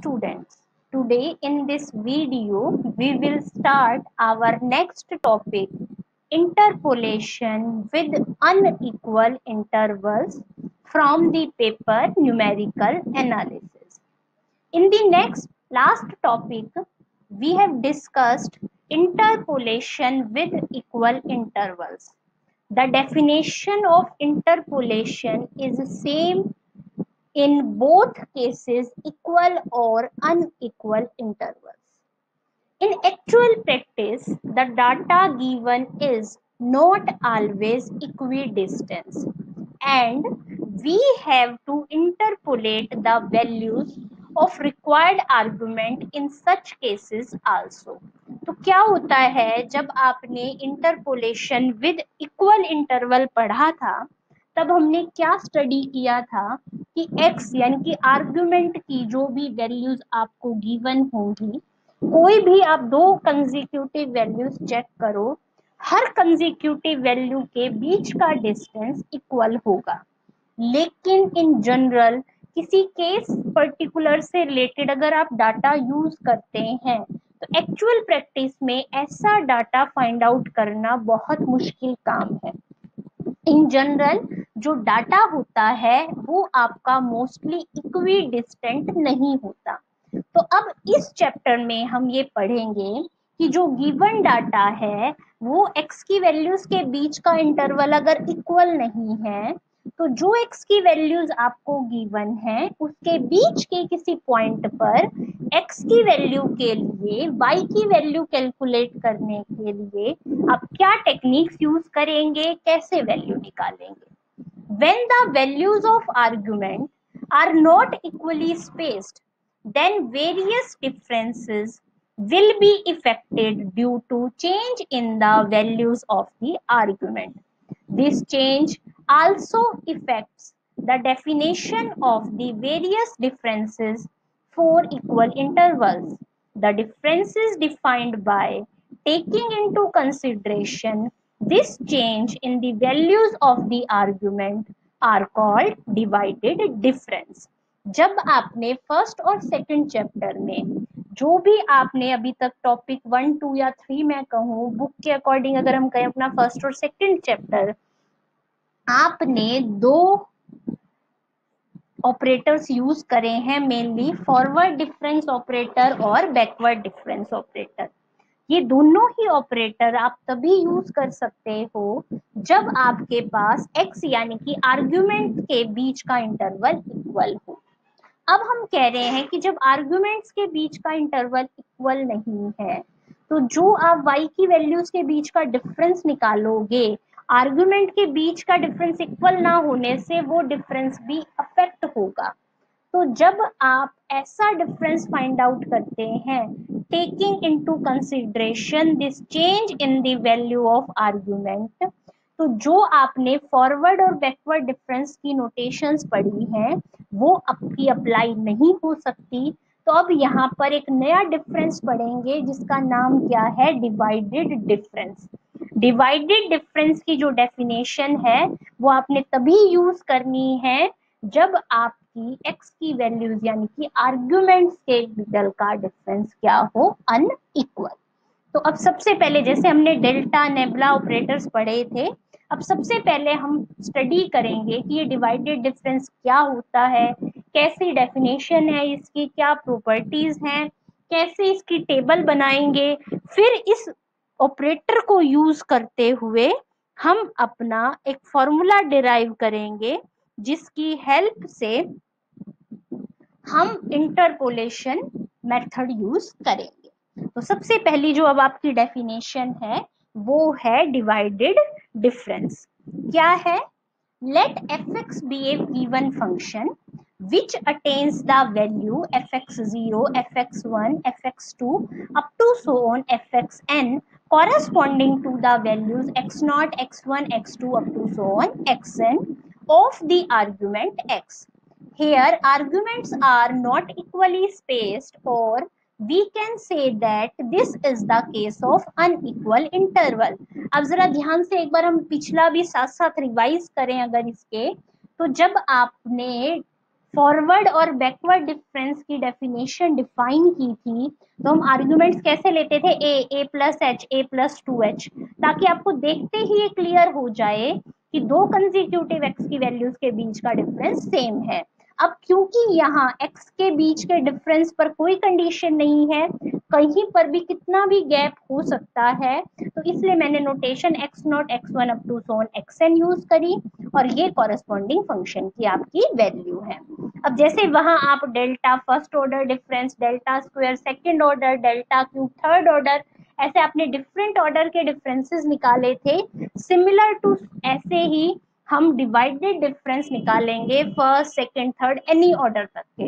students, today in this video we will start our next topic, interpolation with unequal intervals from the paper numerical analysis. In the last topic, we have discussed interpolation with equal intervals. The definition of interpolation is the same in both cases, equal or unequal intervals. In actual practice, the data given is not always equidistant, and we have to interpolate the values of required argument in such cases also. तो क्या होता है, जब आपने interpolation with equal interval पढ़ा था तब हमने क्या स्टडी किया था कि x यानी कि आर्गुमेंट की जो भी वैल्यूज आपको गिवन होंगी, कोई भी आप दो कंसेक्यूटिव वैल्यूज चेक करो, हर कंसेक्यूटिव वैल्यू के बीच का डिस्टेंस इक्वल होगा। लेकिन इन जनरल किसी केस पर्टिकुलर से रिलेटेड अगर आप डाटा यूज करते हैं तो एक्चुअल प्रैक्टिस में ऐसा डाटा फाइंड आउट करना बहुत मुश्किल काम है। इन जनरल जो डाटा होता है वो आपका मोस्टली इक्विडिस्टेंट नहीं होता। तो अब इस चैप्टर में हम ये पढ़ेंगे कि जो गिवन डाटा है वो x की वैल्यूज के बीच का इंटरवल अगर इक्वल नहीं है तो जो x की वैल्यूज आपको गिवन है उसके बीच के किसी पॉइंट पर x की वैल्यू के लिए y की वैल्यू कैलकुलेट करने के लिए आप क्या टेक्निक्स यूज करेंगे, कैसे वैल्यू निकालेंगे। When the values of argument are not equally spaced, then various differences will be affected due to change in the values of the argument. This change also affects the definition of the various differences for equal intervals. The differences defined by taking into consideration this change in the values of the argument are called divided difference. जब आपने first और second chapter में जो भी आपने अभी तक topic 1, 2 या 3 में कहूँ, बुक के अकॉर्डिंग अगर हम कहें अपना फर्स्ट और सेकंड चैप्टर, आपने दो ऑपरेटर्स यूज करे हैं, मेनली फॉरवर्ड डिफरेंस ऑपरेटर और बैकवर्ड डिफरेंस ऑपरेटर। ये दोनों ही ऑपरेटर आप तभी यूज कर सकते हो जब आपके पास x यानी कि आर्ग्यूमेंट के बीच का इंटरवल इक्वल हो। अब हम कह रहे हैं कि जब आर्ग्यूमेंट्स के बीच का इंटरवल इक्वल नहीं है तो जो आप y की वैल्यूज के बीच का डिफरेंस निकालोगे, आर्ग्यूमेंट के बीच का डिफरेंस इक्वल ना होने से वो डिफरेंस भी अफेक्ट होगा। तो जब आप ऐसा डिफरेंस फाइंड आउट करते हैं taking into consideration this change in the value of argument, तो जो आपने फॉरवर्ड और बैकवर्ड डिफरेंस की नोटेशंस पढ़ी हैं वो आपकी अप्लाई नहीं हो सकती। तो अब यहाँ पर एक नया डिफरेंस पढ़ेंगे जिसका नाम क्या है, डिवाइडेड डिफरेंस। डिवाइडेड डिफरेंस की जो डेफिनेशन है वो आपने तभी यूज करनी है जब आपकी x की वैल्यूज यानी कि आर्ग्यूमेंट्स के मिडल का डिफरेंस क्या हो, अनइक्वल। तो अब सबसे पहले जैसे हमने डेल्टा नेबुला ऑपरेटर्स पढ़े थे, अब सबसे पहले हम स्टडी करेंगे कि ये डिवाइडेड डिफरेंस क्या होता है, कैसी डेफिनेशन है इसकी, क्या प्रॉपर्टीज हैं, कैसे इसकी टेबल बनाएंगे। फिर इस ऑपरेटर को यूज करते हुए हम अपना एक फॉर्मूला डिराइव करेंगे जिसकी हेल्प से हम इंटरपोलेशन मेथड यूज करेंगे। तो सबसे पहली जो अब आपकी डेफिनेशन है वो है डिवाइडेड डिफरेंस। क्या है, let fx be a given function which attains the value fx0, fx1, fx2 up to so on fxn corresponding to the values x0, x1, x2 up to so on xn of the argument x. Here arguments are not equally spaced, or we can say that this is the case of unequal interval. अब जरा ध्यान से एक बार हम पिछला भी साथ साथ रिवाइज करें अगर इसके, तो जब आपने फॉरवर्ड और बैकवर्ड डिफरेंस की डेफिनेशन डिफाइन की थी, तो हम आर्ग्यूमेंट्स कैसे लेते थे, a plus h, a plus 2h, ताकि आपको देखते ही ये क्लियर हो जाए कि दो कंसेक्यूटिव एक्स की वैल्यूज के बीच का डिफरेंस सेम है। अब क्योंकि यहाँ x के बीच के डिफरेंस पर कोई कंडीशन नहीं है, कहीं पर भी कितना भी गैप हो सकता है, तो इसलिए मैंने notation x0 x1 up to so on xn use करी, और ये कॉरेस्पॉन्डिंग फंक्शन की आपकी वैल्यू है। अब जैसे वहां आप delta first order difference, delta square second order, delta cube third order, ऐसे आपने डिफरेंट ऑर्डर के डिफरेंसेस निकाले थे, सिमिलर टू ऐसे ही हम डिवाइडेड डिफरेंस निकालेंगे first second third any order तक के।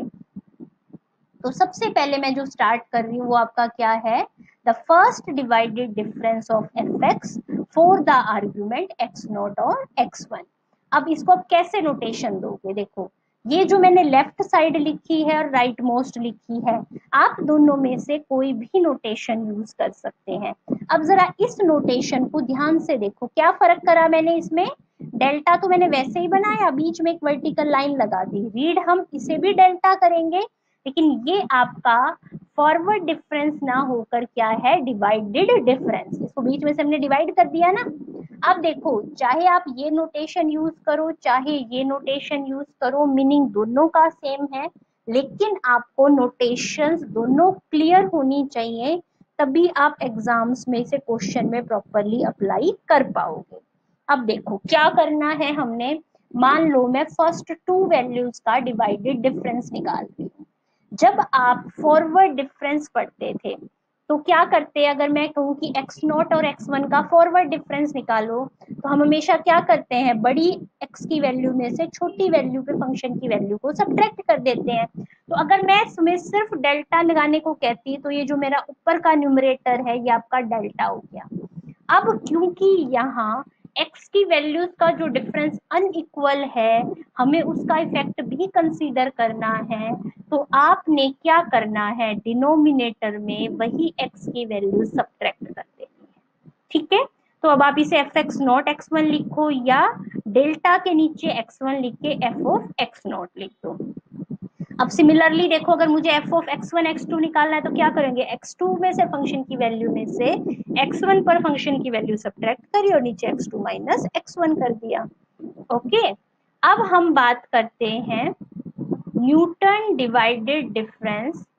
तो सबसे पहले मैं जो स्टार्ट कर रही हूँ वो आपका क्या है, the first divided difference of f x for the argument x not और एक्स वन। अब इसको आप कैसे नोटेशन दोगे, देखो ये जो मैंने लेफ्ट साइड लिखी है और राइट मोस्ट लिखी है, आप दोनों में से कोई भी नोटेशन यूज कर सकते हैं। अब जरा इस नोटेशन को ध्यान से देखो, क्या फर्क करा मैंने इसमें, डेल्टा तो मैंने वैसे ही बनाया, बीच में एक वर्टिकल लाइन लगा दी, रीड हम इसे भी डेल्टा करेंगे, लेकिन ये आपका फॉरवर्ड डिफरेंस ना होकर क्या है, डिवाइडेड डिफरेंस, इसको बीच में से हमने डिवाइड कर दिया ना। अब देखो चाहे आप ये नोटेशन यूज करो चाहे ये नोटेशन यूज करो, मीनिंग दोनों का सेम है, लेकिन आपको नोटेशंस दोनों क्लियर होनी चाहिए, तभी आप एग्जाम्स में से क्वेश्चन में प्रॉपरली अप्लाई कर पाओगे। अब देखो क्या करना है हमने, मान लो मैं फर्स्ट टू वैल्यूज का डिवाइडेड डिफरेंस निकाल रही हूँ। जब आप फॉरवर्ड डिफरेंस पढ़ते थे तो क्या करते, अगर मैं कहूँ कि x नॉट और x1 का फॉरवर्ड डिफरेंस निकालो, तो हम हमेशा क्या करते हैं, बड़ी x की वैल्यू में से छोटी वैल्यू पे फंक्शन की वैल्यू को सब्ट्रैक्ट कर देते हैं। तो अगर मैं इसमें सिर्फ डेल्टा लगाने को कहती, तो ये जो मेरा ऊपर का न्यूमरेटर है ये आपका डेल्टा हो गया। अब क्योंकि यहाँ x की वैल्यूज का जो डिफरेंस अनइक्वल है, हमें उसका इफेक्ट भी कंसीडर करना है, तो आपने क्या करना है, डिनोमिनेटर में वही x की वैल्यू सब्ट्रैक्ट कर देनी है, ठीक है। तो अब आप इसे f x not x one लिखो, या डेल्टा के नीचे x1 लिख के एफ ऑफ एक्स नॉट लिख दो। अब सिमिलरली देखो, अगर मुझे एफ ऑफ x1 x2 निकालना है तो क्या करेंगे, x2 में से फंक्शन की वैल्यू में से x1 पर फंक्शन की वैल्यू सब्ट्रैक्ट करी और नीचे x2 माइनस x1 कर दिया। ओके, अब हम बात करते हैं न्यूटन डिवाइडेड डिफरेंस